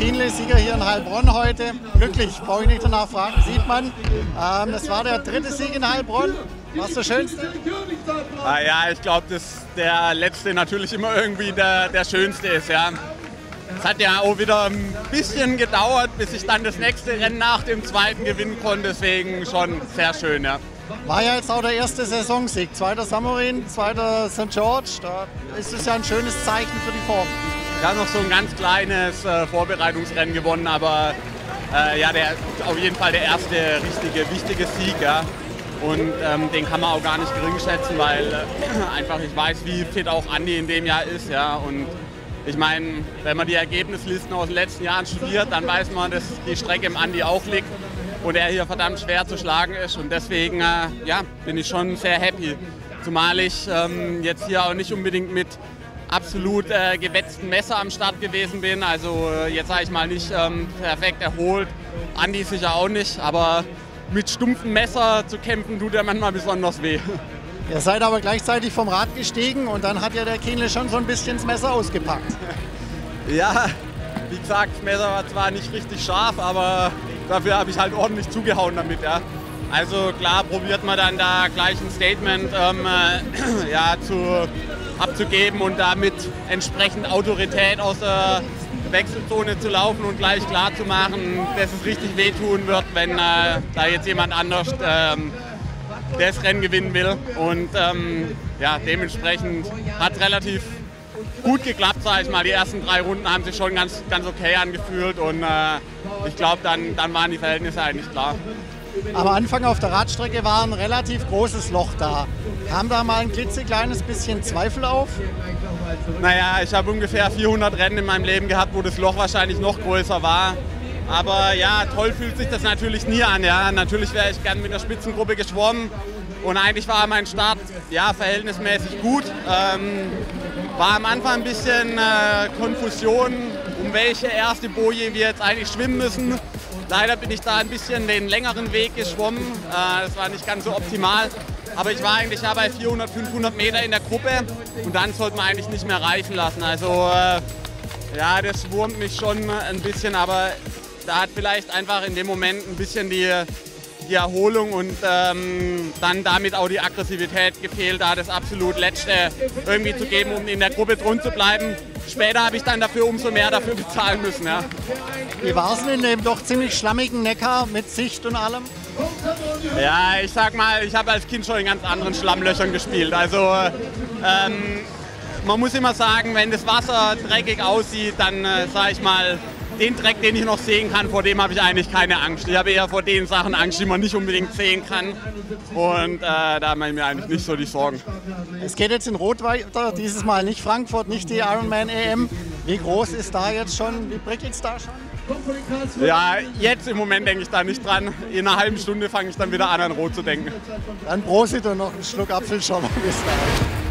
Kienle, Sieger hier in Heilbronn heute. Glücklich, brauche ich nicht danach fragen, sieht man. Das war der 3. Sieg in Heilbronn. Was der schönste? Ja, ich glaube, dass der letzte natürlich immer irgendwie der schönste ist. Ja. Es hat ja auch wieder ein bisschen gedauert, bis ich dann das nächste Rennen nach dem zweiten gewinnen konnte. Deswegen schon sehr schön. Ja. War ja jetzt auch der erste Saisonsieg. 2. Samorin, 2. St. George. Da ist es ja ein schönes Zeichen für die Form. Ich habe noch so ein ganz kleines Vorbereitungsrennen gewonnen, aber ja, auf jeden Fall der erste richtige, wichtige Sieg. Ja. Und den kann man auch gar nicht gering schätzen, weil einfach ich weiß, wie fit auch Andi in dem Jahr ist. Ja. Und ich meine, wenn man die Ergebnislisten aus den letzten Jahren studiert, dann weiß man, dass die Strecke im Andi auch liegt und er hier verdammt schwer zu schlagen ist. Und deswegen ja, bin ich schon sehr happy. Zumal ich jetzt hier auch nicht unbedingt mit absolut gewetzten Messer am Start gewesen bin. Also jetzt sage ich mal nicht perfekt erholt, Andi sicher auch nicht, aber mit stumpfem Messer zu kämpfen tut ja manchmal besonders weh. Ihr seid aber gleichzeitig vom Rad gestiegen und dann hat ja der Kienle schon so ein bisschen das Messer ausgepackt. Ja, wie gesagt, das Messer war zwar nicht richtig scharf, aber dafür habe ich halt ordentlich zugehauen damit. Ja. Also klar probiert man dann da gleich ein Statement ja, abzugeben und damit entsprechend Autorität aus der Wechselzone zu laufen und gleich klar zu machen, dass es richtig wehtun wird, wenn da jetzt jemand anders das Rennen gewinnen will. Und ja, dementsprechend hat es relativ gut geklappt, sage ich mal. Die ersten 3 Runden haben sich schon ganz okay angefühlt und ich glaube, dann waren die Verhältnisse eigentlich klar. Am Anfang auf der Radstrecke war ein relativ großes Loch da. Kam da mal ein klitzekleines bisschen Zweifel auf? Naja, ich habe ungefähr 400 Rennen in meinem Leben gehabt, wo das Loch wahrscheinlich noch größer war. Aber ja, toll fühlt sich das natürlich nie an. Ja. Natürlich wäre ich gern mit der Spitzengruppe geschwommen und eigentlich war mein Start ja, verhältnismäßig gut. War am Anfang ein bisschen Konfusion, um welche erste Boje wir jetzt eigentlich schwimmen müssen. Leider bin ich da ein bisschen den längeren Weg geschwommen. Das war nicht ganz so optimal. Aber ich war eigentlich ja bei 400, 500 Meter in der Gruppe und dann sollte man eigentlich nicht mehr reifen lassen. Also ja, das wurmt mich schon ein bisschen, aber da hat vielleicht einfach in dem Moment ein bisschen die Erholung und dann damit auch die Aggressivität gefehlt, da das absolut Letzte irgendwie zu geben, um in der Gruppe drin zu bleiben. Später habe ich dann dafür umso mehr dafür bezahlen müssen. Ja. Wie war es denn in dem doch ziemlich schlammigen Neckar mit Sicht und allem? Ja, ich sag mal, ich habe als Kind schon in ganz anderen Schlammlöchern gespielt. Also man muss immer sagen, wenn das Wasser dreckig aussieht, dann sage ich mal, den Dreck, den ich noch sehen kann, vor dem habe ich eigentlich keine Angst. Ich habe eher vor den Sachen Angst, die man nicht unbedingt sehen kann. Und da mache ich mir eigentlich nicht so die Sorgen. Es geht jetzt in Rot weiter, dieses Mal nicht Frankfurt, nicht die Ironman EM. Wie groß ist da jetzt schon, wie prickelt es da schon? Ja, jetzt im Moment denke ich da nicht dran. In einer halben Stunde fange ich dann wieder an Rot zu denken. Dann Prosit und noch einen Schluck Apfelschorle bis dahin.